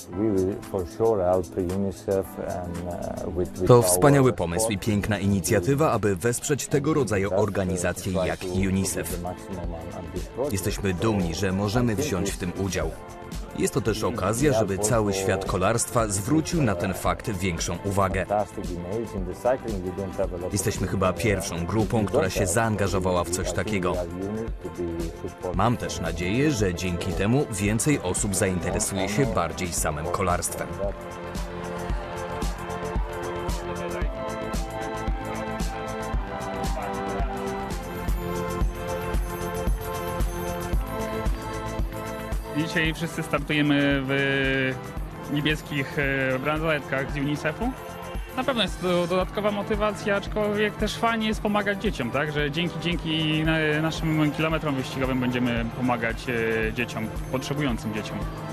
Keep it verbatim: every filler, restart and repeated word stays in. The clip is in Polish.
To wspaniały pomysł i piękna inicjatywa, aby wesprzeć tego rodzaju organizacje jak UNICEF. Jesteśmy dumni, że możemy wziąć w tym udział. Jest to też okazja, żeby cały świat kolarstwa zwrócił na ten fakt większą uwagę. Jesteśmy chyba pierwszą grupą, która się zaangażowała w coś takiego. Mam też nadzieję, że dzięki temu więcej osób zainteresuje się bardziej samym kolarstwem. Dzisiaj wszyscy startujemy w niebieskich bransoletkach z UNICEF-u. Na pewno jest to dodatkowa motywacja, aczkolwiek też fajnie jest pomagać dzieciom, tak? Że dzięki, dzięki naszym kilometrom wyścigowym będziemy pomagać dzieciom, potrzebującym dzieciom.